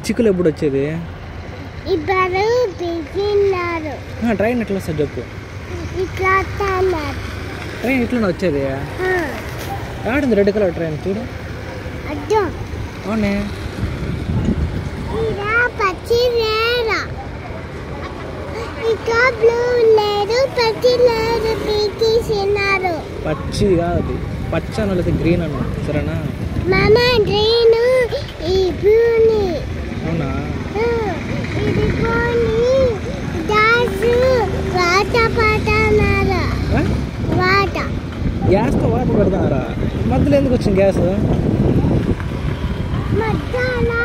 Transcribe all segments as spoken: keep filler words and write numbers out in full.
పిచ్చికలు ఎప్పుడు వచ్చేది? ఇద్దరు దిగినారు. ట్రైన్ ఎట్లా వస్తుంది చెప్పు? ఇట్లా ట్రైన్ ఇట్లా వచ్చేది? ఆడింది రెడ్ కలర్ ట్రైన్ చూడు. అడ్డం అవునే ఇలా పచ్చి లేరా ఇక బ్లూ లేదు పచ్చి లేదు పీకేసినారు. పచ్చి కాదు పచ్చ అనేది గ్రీన్ అన్న సరేనా? మామ గ్రీన్ ఈ బ్లూని. అవునా? ఇది పోని గ్యాస్ వాట పడతానారా. వాట గ్యాస్తో వాటర్ పెడతారా? మధ్యలో ఎందుకు వచ్చింది గ్యాస్? మధ్యలో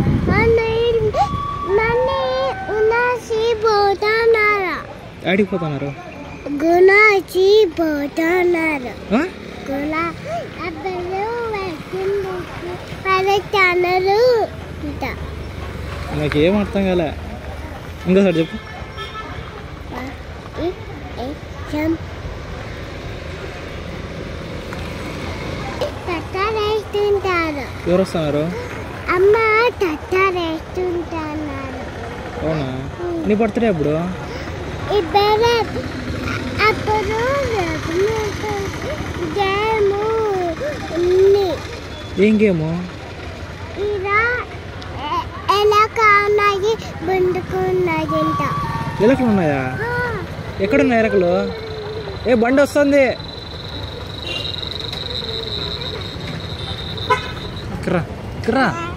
పోతున్నారు. ఆడికి పోతున్నారు గుణాచి పోతున్నారు. పడతానరు. నాకు ఏం అర్థం కాలే. ఇంకోసారి చెప్పు. వేస్తుంటారు. ఎవరు వస్తున్నారు? అమ్మ తట్ట వేస్తుంటారు. అవునా? నీ బర్త్డే ఎప్పుడు? అప్పుడు ఏం గేము? ఇలా ఎలక ఉన్నాయి బండుకున్నాయంట. ఎలకలు ఉన్నాయా? ఎక్కడున్నాయి ఎలకలు? ఏ బండి వస్తుంది. క్రా క్రా